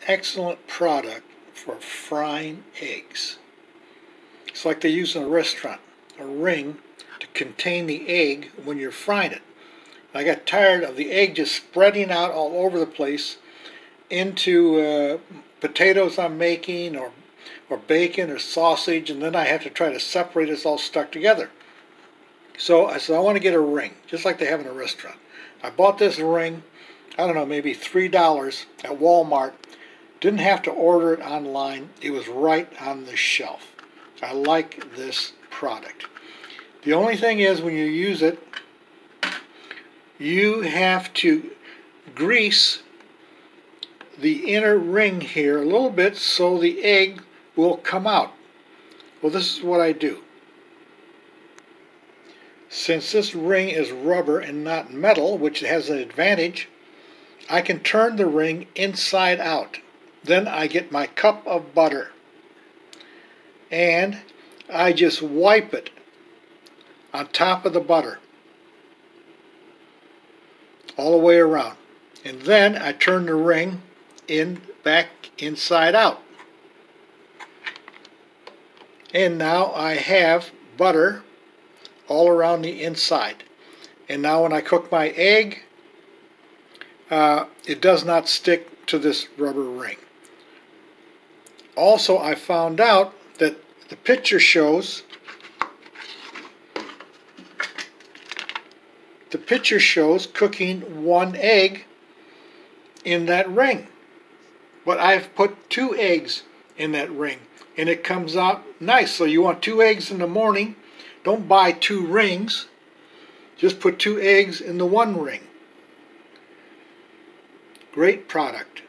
excellent product for frying eggs. It's like they use in a restaurant, a ring to contain the egg when you're frying it. I got tired of the egg just spreading out all over the place into potatoes I'm making, or bacon or sausage, and then I have to try to separate it. It's all stuck together. So I said, I want to get a ring, just like they have in a restaurant. I bought this ring, I don't know, maybe $3 at Walmart. Didn't have to order it online. It was right on the shelf. I like this product. The only thing is, when you use it, you have to grease the inner ring here a little bit so the egg will come out. Well, this is what I do. Since this ring is rubber and not metal, which has an advantage, I can turn the ring inside out. Then I get my cup of butter and I just wipe it on top of the butter all the way around. And then I turn the ring back inside out. And now I have butter all around the inside. And now when I cook my egg, it does not stick to this rubber ring. Also, I found out that the picture shows cooking one egg in that ring. But I've put 2 eggs in that ring, and it comes out nice. So you want 2 eggs in the morning. Don't buy 2 rings. Just put 2 eggs in the one ring. Great product.